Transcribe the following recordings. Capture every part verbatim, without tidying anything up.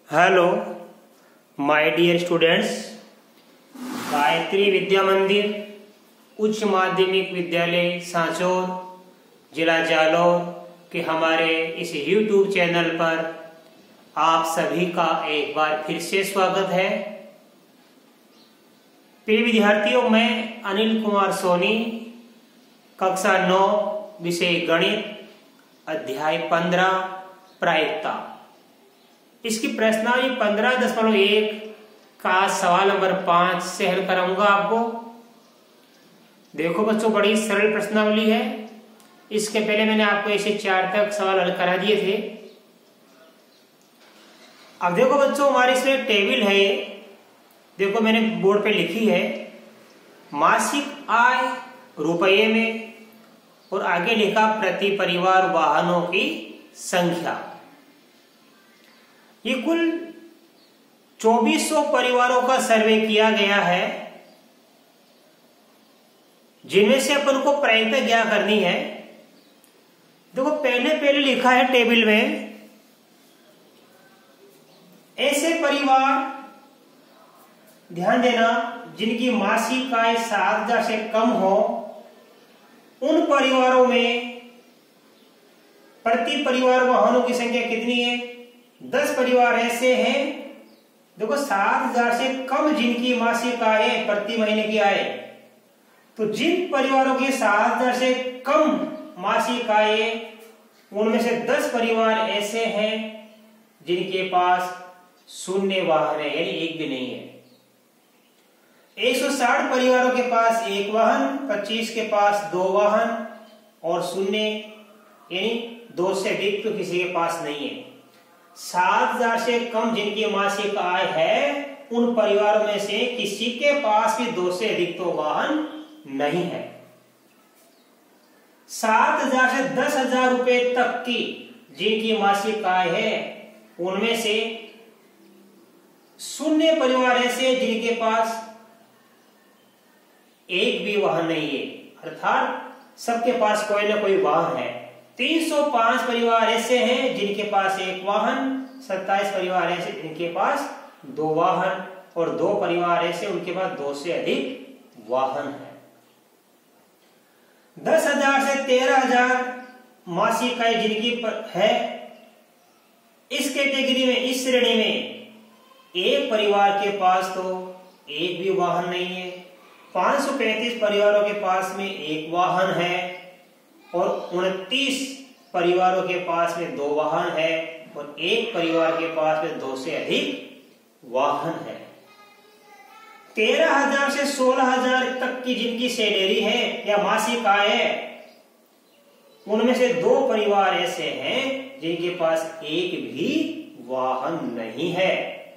Hello my dear students, Gayatri Vidya Mandir उच्च माध्यमिक विद्यालय सांचौर जिला जालौर के हमारे इस यूट्यूब चैनल पर आप सभी का एक बार फिर से स्वागत है। प्रिय विद्यार्थियों, मैं अनिल कुमार सोनी, कक्षा नौ, विषय गणित, अध्याय पंद्रह, प्रायिकता। इसकी प्रश्नावली पंद्रह दशमलव एक का सवाल नंबर पांच से हल कराऊंगा आपको। देखो बच्चों, बड़ी सरल प्रश्नावली है। इसके पहले मैंने आपको ऐसे चार तक सवाल हल करा दिए थे। अब देखो बच्चों, हमारे इसमें टेबल है। देखो मैंने बोर्ड पे लिखी है मासिक आय रुपये में, और आगे लिखा प्रति परिवार वाहनों की संख्या। ये कुल चौबीस सौ परिवारों का सर्वे किया गया है, जिनमें से अपन को प्रायिकता ज्ञात करनी है। देखो पहले पहले लिखा है टेबल में, ऐसे परिवार, ध्यान देना, जिनकी मासिक आय सात हजार से कम हो, उन परिवारों में प्रति परिवार वाहनों की संख्या कितनी है? दस परिवार ऐसे हैं। देखो सात हजार से कम जिनकी मासिक आय है, प्रति महीने की आय, तो जिन परिवारों की सात हजार से कम मासिक आय है, उनमें से दस परिवार ऐसे हैं जिनके पास शून्य वाहन है, यानी एक भी नहीं है। एक सौ साठ परिवारों के पास एक वाहन, पच्चीस के पास दो वाहन, और शून्य यानी दो से अधिक तो किसी के पास नहीं है। सात हजार से कम जिनकी मासिक आय है, उन परिवारों में से किसी के पास भी दो से अधिक तो वाहन नहीं है। सात हजार से दस हजार रुपए तक की जिनकी मासिक आय है, उनमें से शून्य परिवार ऐसे जिनके पास एक भी वाहन नहीं है, अर्थात सबके पास कोई ना कोई वाहन है। तीन सौ पांच परिवार ऐसे हैं जिनके पास एक वाहन, सत्ताईस परिवार ऐसे जिनके पास दो वाहन, और दो परिवार ऐसे उनके पास दो से अधिक वाहन है। दस हजार से तेरह हजार मासिक आय जिनकी है, इस कैटेगरी में, इस श्रेणी में एक परिवार के पास तो एक भी वाहन नहीं है। पांच सौ पैंतीस परिवारों के पास में एक वाहन है, और उनतीस परिवारों के पास में दो वाहन है, और एक परिवार के पास में दो से अधिक वाहन है। तेरह हजार से सोलह हजार तक की जिनकी सैलरी है या मासिक आय है, उनमें से दो परिवार ऐसे हैं जिनके पास एक भी वाहन नहीं है।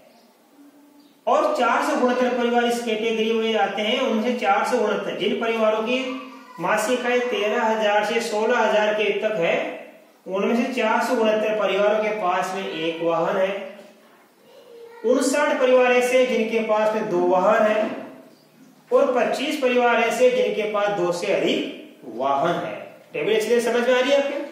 और चार सौ उनहत्तर परिवार इस कैटेगरी में आते हैं। उनमें से चार सौ उनहत्तर जिन परिवारों की मासिक आय तेरह हजार से सोलह हजार के तक है, उनमें से चार सौ उनहत्तर परिवारों के पास में एक वाहन है। उनसठ परिवार ऐसे जिनके पास में दो वाहन है, और पच्चीस परिवार ऐसे जिनके पास दो से अधिक वाहन है। टेबल इसलिए समझ में आ रही है आपके?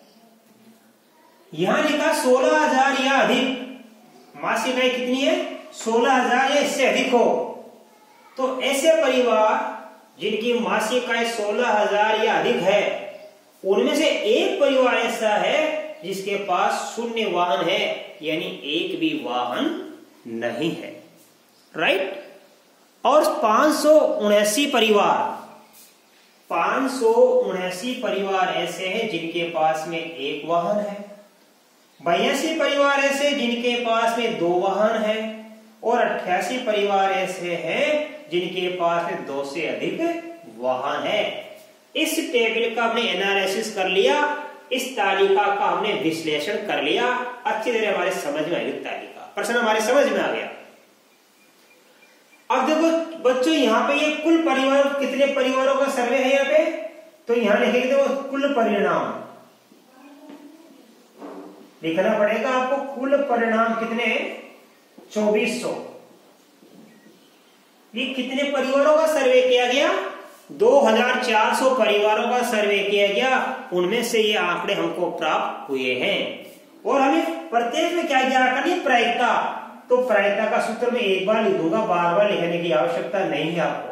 यहां लिखा सोलह हजार या अधिक मासिक आय कितनी है? सोलह हजार या इससे अधिक हो, तो ऐसे परिवार जिनकी मासिक आय सोलह हजार या अधिक है, उनमें से एक परिवार ऐसा है जिसके पास शून्य वाहन है, यानी एक भी वाहन नहीं है। राइट? और पांच सौ उन्यासी परिवार पांच सौ उन्यासी परिवार ऐसे हैं जिनके पास में एक वाहन है। बयासी परिवार ऐसे जिनके पास में दो वाहन है, और अट्ठासी परिवार ऐसे हैं जिनके पास में दो से अधिक वाहन है। इस टेबल का हमने एनालिसिस कर लिया, इस तालिका का हमने विश्लेषण कर लिया। अच्छी तरह हमारे समझ में आई तालिका, प्रश्न हमारे समझ में आ गया। अब देखो बच्चों, यहाँ पे ये कुल परिवार, कितने परिवारों का सर्वे है यहाँ पे, तो यहाँ लिखेंगे देखो कुल परिणाम लिखना पड़ेगा आपको। कुल परिणाम कितने? चौबीस सौ। ये कितने परिवारों का सर्वे किया गया? दो हजार चार सौ परिवारों का सर्वे किया गया। उनमें से ये आंकड़े हमको प्राप्त हुए हैं, और हमें प्रत्येक में क्या क्या करनी है, प्रायिकता। तो प्रायिकता का सूत्र मैं एक बार लिख दूंगा, बार बार लिखने की आवश्यकता नहीं है आपको।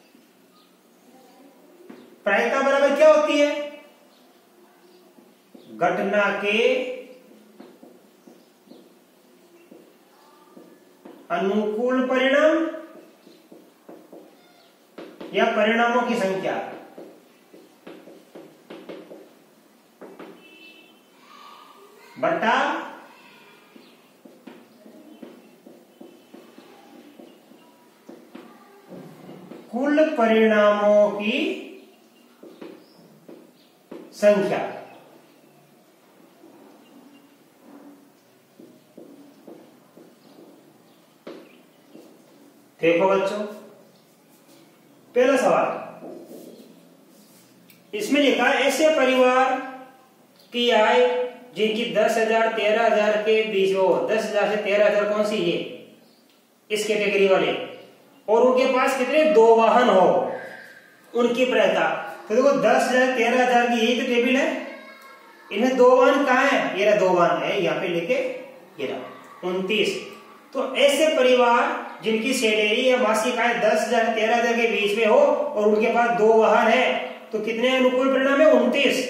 प्रायिकता बराबर क्या होती है, घटना के अनुकूल परिणाम या परिणामों की संख्या बटा कुल परिणामों की संख्या। देखो बच्चों, पहला सवाल इसमें लिखा है ऐसे परिवार की आय जिनकी दस हजार तेरह हजार के बीच हो, दस हजार से तेरह हजार कौन सी है, इस कैटेगरी वाले, और उनके पास कितने दो वाहन हो, उनकी प्रायिकता। तो देखो दस हजार तेरह हजार की यही तो टेबल है, इनमें दो वाहन कहाँ है, ये रहा दो वाहन है, यहाँ पे लेके ये रहा उनतीस। तो ऐसे परिवार जिनकी सैलरी या मासिक आय दस हजार तेरह हजार के बीच में हो और उनके पास दो वाहन है, तो कितने अनुकूल परिणाम है, उनतीस।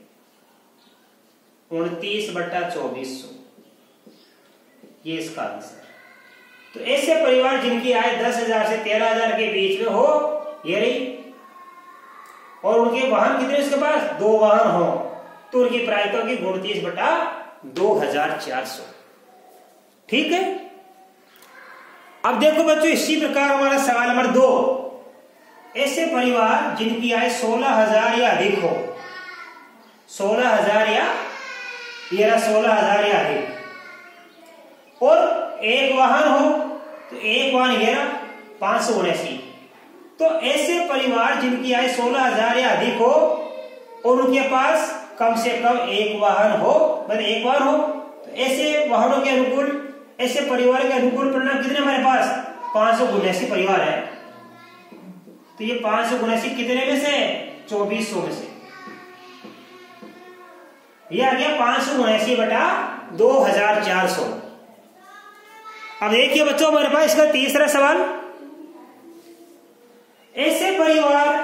उनतीस बट्टा चौबीस सौ, ये इसका आंसर। तो ऐसे परिवार जिनकी आय दस हजार से तेरह हजार के बीच में हो, ये रही, और उनके वाहन कितने इसके पास, दो वाहन हो, तो उनकी प्रायिकता की उनतीस बटा दो हजार चार सौ। ठीक है। अब देखो बच्चों, इसी प्रकार हमारा सवाल नंबर दो, ऐसे परिवार जिनकी आय सोलह हजार या अधिक हो, सोलह हजार या ये रहा सोलह हजार या अधिक, और एक वाहन हो, तो एक वाहन ये रहा पांच सौ उन्यासी। तो ऐसे परिवार जिनकी आय सोलह हजार या अधिक हो और उनके पास कम से कम एक वाहन हो, मतलब एक वाहन हो, तो ऐसे वाहनों के अनुकूल, ऐसे परिवार के अनुकूल परिणाम कितने हमारे पास, पांच सौ उन्यासी परिवार है। तो ये पांच सौ उन्यासी कितने में से, चौबीस सौ में से, ये आ गया पांच सौ उन्यासी बटा दो हजार चार सौ। अब देखिए बच्चों, हमारे पास इसका तीसरा सवाल, ऐसे परिवार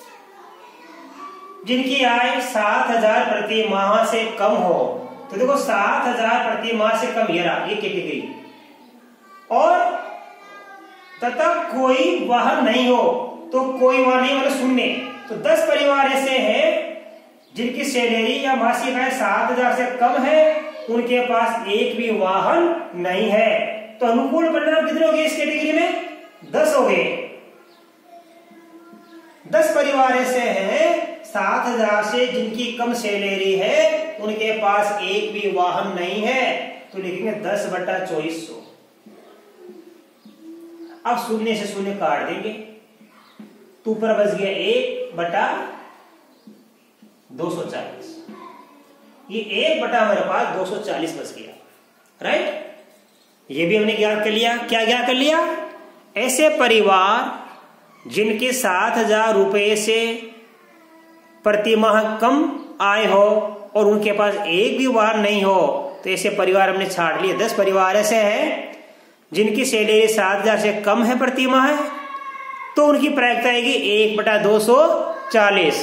जिनकी आय सात हजार प्रति माह से कम हो, तो देखो सात हजार प्रति माह से कम, ये रहा ये कैटेगरी, और तथा कोई वाहन नहीं हो, तो कोई वाहन नहीं मतलब शून्य। तो दस परिवार ऐसे हैं जिनकी सैलरी या मासिक आय सात हजार से कम है, उनके पास एक भी वाहन नहीं है, तो अनुकूल परिणाम कितने हो गए इस कैटेगरी में, दस हो गए। दस परिवार ऐसे हैं सात हजार से जिनकी कम सैलरी है, उनके पास एक भी वाहन नहीं है, तो लिखेंगे दस बटा चौबीस सौ। अब शून्य से शून्य काट देंगे, तो ऊपर बच गया एक बटा दो सौ चालीस, ये एक बटा हमारे पास दो सौ चालीस बच गया, राइट। ये भी हमने ज्ञात कर लिया। क्या ज्ञात कर लिया, ऐसे परिवार जिनके सात हजार रुपए से प्रति माह कम आय हो और उनके पास एक भी वाहन नहीं हो, तो ऐसे परिवार हमने छाट लिए। दस परिवार ऐसे हैं जिनकी सैलरी सात हजार से कम है प्रति माह, तो उनकी प्रायिकता आएगी एक बटा दो सौ चालीस।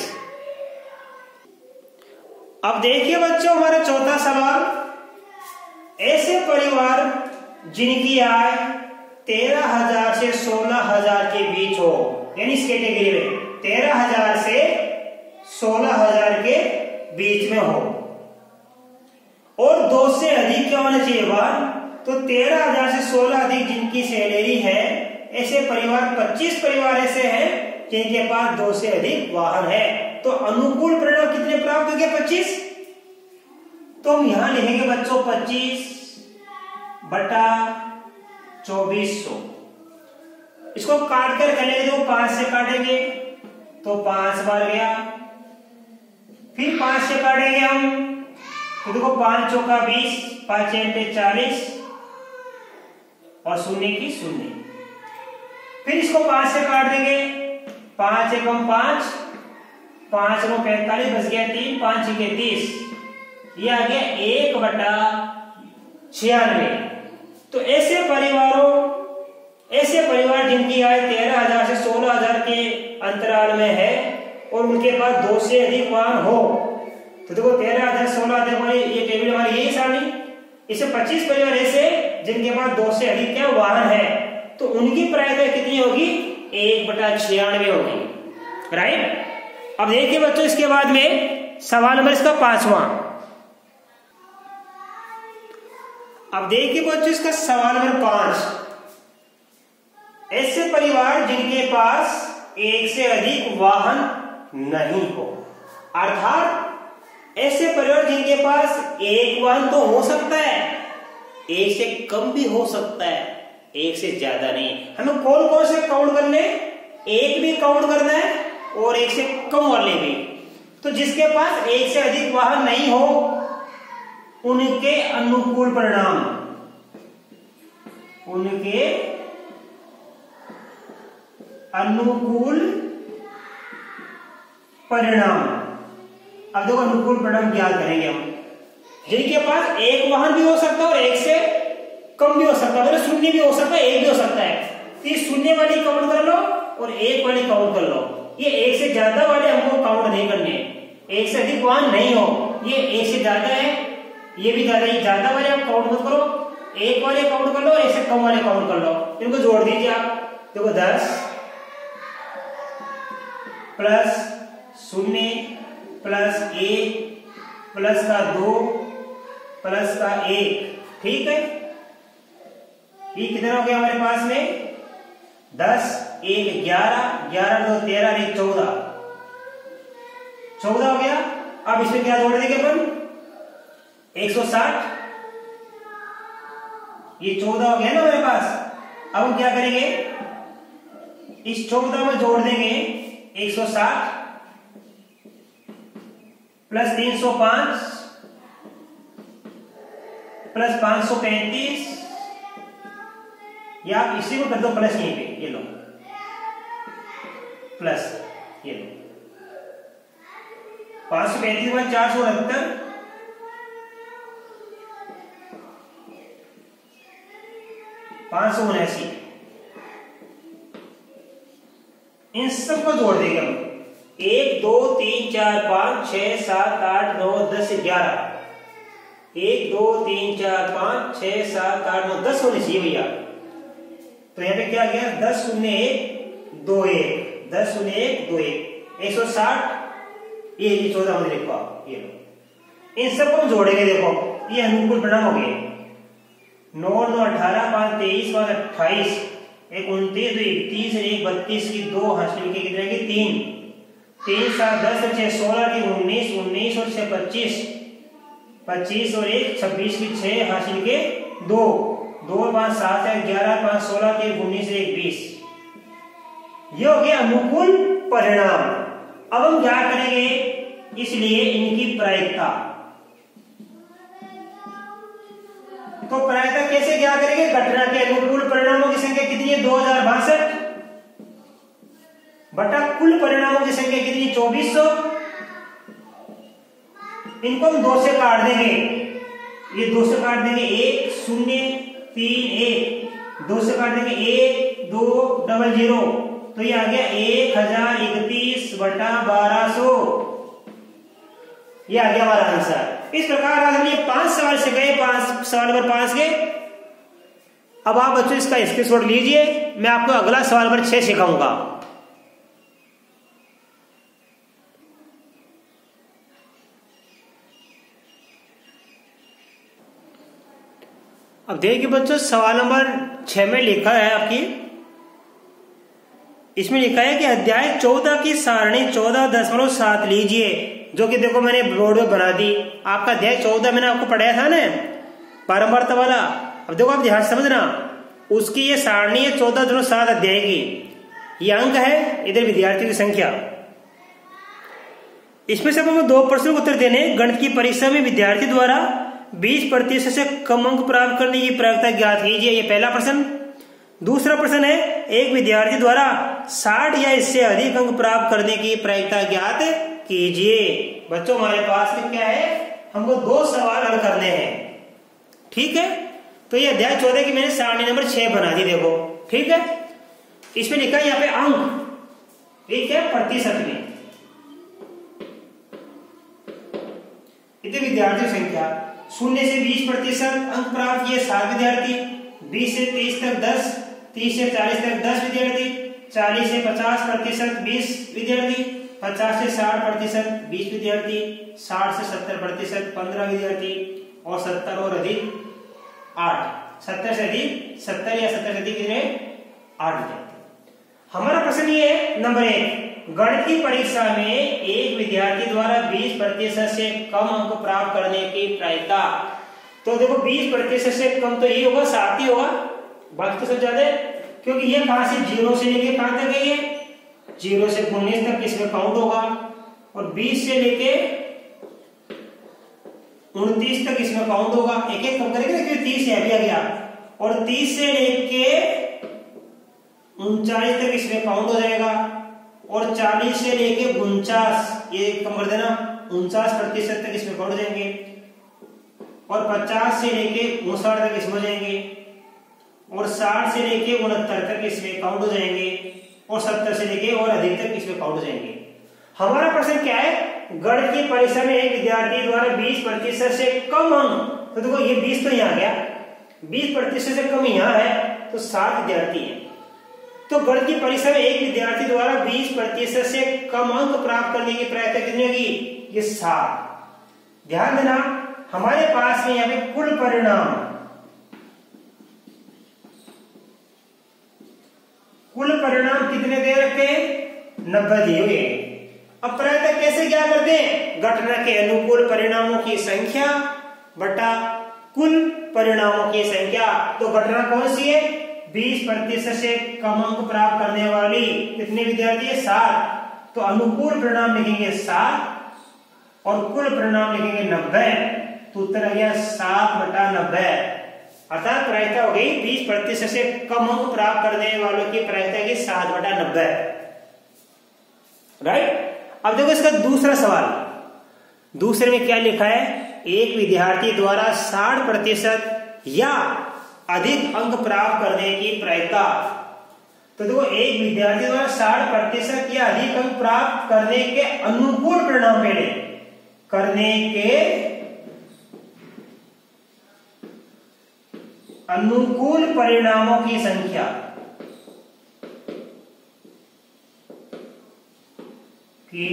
अब देखिए बच्चों, हमारा चौथा सवाल, ऐसे परिवार जिनकी आय तेरह हजार से सोलह हजार के बीच हो, यानी इस कैटेगरी में तेरह हजार से सोलह हजार के बीच में हो, और दो से अधिक क्या होना चाहिए वाहन, तो तेरह हजार से सोलह अधिक जिनकी सैलरी है, ऐसे परिवार पच्चीस परिवार ऐसे हैं जिनके पास दो से अधिक वाहन है, तो अनुकूल परिणाम कितने प्राप्त हो गए, पच्चीस। तो हम यहां लिखेंगे बच्चों पच्चीस बटा चौबीस सौ। इसको काट कर करेंगे तो पांच से काटेंगे तो पांच बार गया, फिर पांच से काटेंगे हम तो देखो पांच चौका बीस, पांच एंटे चालीस और शून्य की शून्य। फिर इसको पांच से काट देंगे, पांच एकम पांच, पांच नौ पैंतालीस, बच गया तीन, पांच छह तीस, ये आ गया एक बटा छियानवे। तो ऐसे परिवारों ऐसे परिवार जिनकी आय तेरह हजार से सोलह हजार के अंतराल में है और उनके पास दो से अधिक वाहन हो, तो देखो तेरह हजार सोलह हजार ये टेबल हमारी यही सारणी। इसे पच्चीस परिवार ऐसे जिनके पास दो से अधिक क्या वाहन है, तो उनकी प्रायिकता कितनी होगी, एक बटा छियानवे होगी। राइट। अब देखिए बच्चों इसके बाद में सवाल नंबर इसका पांचवा। अब देखिए बच्चों इसका सवाल नंबर पांच। ऐसे परिवार जिनके पास एक से अधिक वाहन नहीं हो, अर्थात ऐसे परिवार जिनके पास एक वाहन तो हो सकता है, एक से कम भी हो सकता है, एक से ज्यादा नहीं। हमें कौन कौन से काउंट करने, एक भी काउंट करना है और एक से कम वाले भी। तो जिसके पास एक से अधिक वाहन नहीं हो उनके अनुकूल परिणाम, उनके अनुकूल परिणाम। अब देखो अनुकूल परिणाम क्या करेंगे हम। जिनके पास एक वाहन भी हो सकता है और एक से कम भी हो सकता है, मतलब शून्य भी हो सकता है, एक भी हो सकता है। तो ये शून्य वाली काउंट कर लो और एक वाली काउंट कर लो। ये एक से ज्यादा वाले हमको काउंट नहीं करने। एक से अधिक वाहन नहीं हो, ये एक से ज्यादा है, ये भी ज्यादा है, ज्यादा वाले आप काउंट मत करो, एक वाले काउंट कर लो और एक से कम वाले काउंट कर लो। इनको जोड़ दीजिए आप। देखो दस प्लस शून्य प्लस एक प्लस का दो प्लस का एक, ठीक है। ये कितना हो गया हमारे पास में, दस एक ग्यारह, ग्यारह दो तेरह एक चौदह, चौदह हो गया। अब इसमें क्या जोड़ देंगे अपन, एक सौ साठ, ये चौदह हो गया ना हमारे पास। अब हम क्या करेंगे, इस चौदह में जोड़ देंगे एक सौ साठ प्लस तीन सौ पांच प्लस पांच सौ पैंतीस, या आप इसी को कर दो प्लस, यहीं पे ये लो प्लस, ये लो पांच सौ पैंतीस में चार सौ उनहत्तर, पांच सौ उन्यासी। इन सबको जोड़ देंगे हम, एक दो तीन चार पांच छह सात आठ नौ दस ग्यारह, एक दो तीन चार पांच छह सात आठ नौ दस होने चाहिए भैया। तो यहाँ पे क्या गया, दस शून्य एक दो एक, दस शून्य एक दो एक, एक सौ साठ, ये चौदह में लिखो आप, ये लो। इन सबको हम जोड़ेंगे, देखो ये अनुकूल परिणाम हो गए। नौ नौ अठारह, पांच तेईस, पांच अट्ठाईस, एक उनतीस, दो इकतीस, एक बत्तीस की दो हासिल की कितने की तीन, तीन सात दस, छह सोलह की उन्नीस, उन्नीस और छह पच्चीस, पच्चीस और एक छब्बीस की छह हासिल के दो, दो पांच सात है ग्यारह, पांच सोलह के उन्नीस, एक बीस। ये हो गया अनुकूल परिणाम। अब हम क्या करेंगे, इसलिए इनकी प्रायिकता, तो प्रायिकता कैसे क्या करेंगे, घटना के अनुकूल परिणामों की संख्या कितनी है, दो हजार बासठ बटा कुल परिणामों की संख्या कितनी, चौबीस सौ। इनको हम दो से काट देंगे, ये दो से काट देंगे, एक शून्य तीन एक, दो से काट देंगे एक दो डबल जीरो, तो ये आ गया एक हजार इकतीस बटा बारह सौ। ये आ गया हमारा आंसर। इस प्रकार आज हम ये पांच सवाल से गए, पांच सवाल नंबर पांच के। अब आप बच्चों इसका स्क्रीनशॉट लीजिए, मैं आपको अगला सवाल नंबर छह सिखाऊंगा। अब देखिए बच्चों सवाल नंबर छह में लिखा है आपकी, इसमें लिखा है कि अध्याय चौदह की सारणी चौदह दशमलव सात लीजिए, जो कि देखो मैंने बोर्ड में बना दी। आपका अध्याय चौदह मैंने आपको पढ़ाया था ना, बारंबारता वाला। अब देखो आप ध्यान समझना, उसकी ये सारणी है चौदह दशमलव सात अध्याय की, ये अंक है, इधर विद्यार्थियों की संख्या। इसमें से हमें दो प्रश्नों को उत्तर देने। गणित की परीक्षा में विद्यार्थी द्वारा बीस प्रतिशत से कम अंक प्राप्त करने की प्रायिकता ज्ञात कीजिए, ये पहला प्रश्न। दूसरा प्रश्न है, एक विद्यार्थी द्वारा साठ या इससे अधिक अंक प्राप्त करने की प्रायिकता ज्ञात कीजिए। बच्चों हमारे पास में क्या है, हमको दो सवाल हल करने हैं। ठीक है, तो ये अध्याय चौदह की मैंने सारणी नंबर छह बना दी, देखो ठीक है। इसमें लिखा है यहाँ पे अंक, ठीक है, प्रतिशत में इतने विद्यार्थी संख्या शून्य से बीस प्रतिशत अंक प्राप्त किए सात विद्यार्थी, बीस से तेईस तक दस, तीस से चालीस तक दस विद्यार्थी, चालीस से पचास प्रतिशत बीस विद्यार्थी, पचास से साठ प्रतिशत बीस विद्यार्थी, साठ से सत्तर प्रतिशत पंद्रह विद्यार्थी और सत्तर और अधिक आठ, सत्तर से अधिक सत्तर या सत्तर से अधिक कितने आठ विद्यार्थी। हमारा प्रश्न ये है नंबर एक, गणित की परीक्षा में एक विद्यार्थी द्वारा बीस प्रतिशत से कम अंक प्राप्त करने की प्रायिकता। तो देखो बीस प्रतिशत से कम तो ये होगा, सात ही होगा, बाकी तो सब ज्यादा है, क्योंकि ये कहां से जीरो से लेके कहां तक है, ये जीरो से उन्नीस तक इसमें काउंट होगा, और बीस से लेके उनतीस तक इसमें काउंट होगा। एक एक कम करेंगे क्योंकि तीस है अभी आ गया, और तीस से लेके उनचालीस तक इसमें काउंट हो जाएगा, और चालीस से लेके उनचास, ये कम कर देना, उनचास प्रतिशत तक इसमें काउंट हो जाएंगे, और पचास से लेके उनसाठ तक इसमें हो जाएंगे, और साठ से लेके उनहत्तर तक इसमें काउंट हो जाएंगे, और सत्तर से लेके और अधिक तक इसमें काउंट हो जाएंगे। हमारा प्रश्न क्या है, गणित की परीक्षा में एक विद्यार्थी द्वारा बीस प्रतिशत से कम अंक, तो देखो ये बीस तो यहाँ गया, बीस प्रतिशत से कम यहाँ है, तो सात विद्यार्थी है। तो गणित की परीक्षा में एक विद्यार्थी द्वारा बीस प्रतिशत से कम अंक प्राप्त करने की प्रायिकता कितनी होगी, ये सात। ध्यान देना, हमारे पास में यहाँ पे कुल परिणाम, कुल परिणाम कितने दे रखे हैं, नब्बे दिए हुए। अब प्रायिकता कैसे क्या करते हैं, घटना के अनुकूल परिणामों की संख्या बटा कुल परिणामों की संख्या। तो घटना कौन सी है, बीस प्रतिशत से कम अंक प्राप्त करने वाली कितने विद्यार्थी है, सात। तो अनुकूल परिणाम लिखेंगे सात और कुल परिणाम लिखेंगे नब्बे, तो उत्तर आ गया सात बटा नब्बे। अर्थात प्रायिकता हो गई बीस प्रतिशत से कम अंक प्राप्त करने वालों की प्रायिकता की सात बटा नब्बे। राइट। अब देखो इसका दूसरा सवाल, दूसरे में क्या लिखा है, एक विद्यार्थी द्वारा साठ प्रतिशत या अधिक अंक प्राप्त करने की प्रायिकता। तो देखो एक विद्यार्थी द्वारा साठ प्रतिशत या अधिक अंक प्राप्त करने के अनुकूल परिणाम पहले करने के अनुकूल परिणामों की संख्या की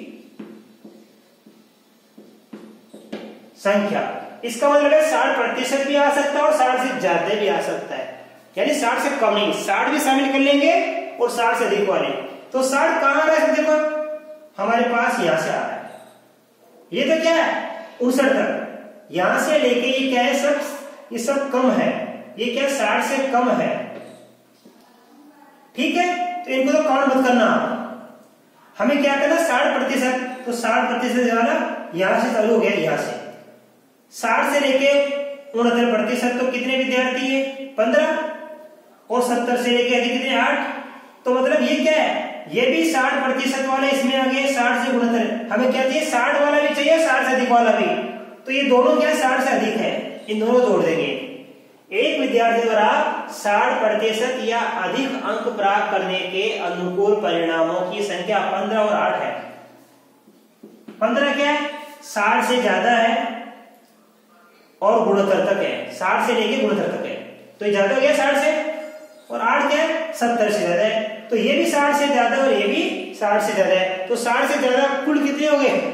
संख्या, इसका मतलब है साठ प्रतिशत भी आ सकता है और साठ से ज्यादा भी आ सकता है, यानी साठ से कम नहीं, साठ भी शामिल कर लेंगे और साठ से अधिक वाले। तो साठ कहां आ रहा है, देखो हमारे पास यहां से आ रहा है, ये तो क्या है उनसठ तक, यहां से लेके ये क्या है सब, ये सब कम है, ये क्या साठ से कम है, ठीक है। तो इनको तो काउंट मत करना, हमें क्या करना साठ प्रतिशत, तो साठ प्रतिशत वाला यहां से चालू हो गया, यहां से साठ से लेके उनहत्तर प्रतिशत तो कितने विद्यार्थी है, पंद्रह, और सत्तर से लेके अधिक कितने, आठ। तो मतलब ये क्या है, ये भी साठ प्रतिशत वाले इसमें आ गए, साठ से उनहत्तर। हमें क्या चाहिए, साठ वाला भी चाहिए, साठ से अधिक वाला भी, तो ये दोनों क्या साठ से अधिक है, इन दोनों जोड़ देंगे। एक विद्यार्थी द्वारा साठ प्रतिशत या अधिक अंक प्राप्त करने के अनुकूल परिणामों की संख्या पंद्रह और आठ है। पंद्रह क्या है, साठ से ज्यादा है और गुणोत्तर तक है, साठ से लेके गुणोत्तर तक है, तो ये ज्यादा हो गया साठ से, और आठ क्या है सत्तर से ज्यादा है, तो ये भी साठ से ज्यादा और ये भी साठ से ज्यादा है। तो साठ से ज्यादा कुल कितने हो गए,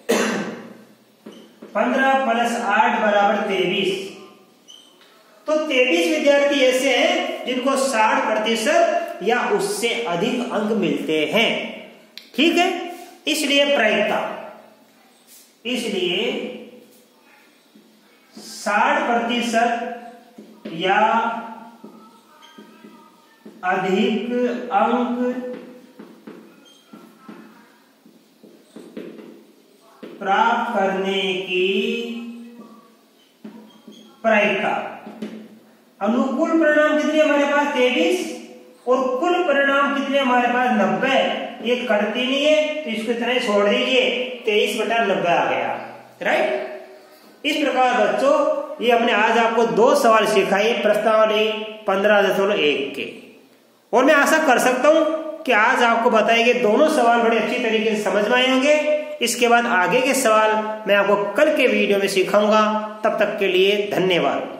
पंद्रह प्लस आठ बराबर तेईस। तो तेईस विद्यार्थी ऐसे हैं जिनको साठ प्रतिशत या उससे अधिक अंक मिलते हैं, ठीक है। इसलिए प्रायिकता, इसलिए साठ प्रतिशत या अधिक अंक प्राप्त करने की प्रायिकता, अनुकूल परिणाम कितने हमारे पास तेईस और कुल परिणाम कितने हमारे पास नब्बे, ये कटती नहीं है तो इसको इतना ही छोड़ दीजिए, तेईस बटा नब्बे आ गया। राइट। इस प्रकार बच्चों ये हमने आज आपको दो सवाल सिखाए प्रश्नावली पंद्रह दशमलव एक के, और मैं आशा कर सकता हूं कि आज आपको बताए गए दोनों सवाल बड़े अच्छी तरीके से समझ में आए होंगे। इसके बाद आगे के सवाल मैं आपको कल के वीडियो में सिखाऊंगा। तब तक के लिए धन्यवाद।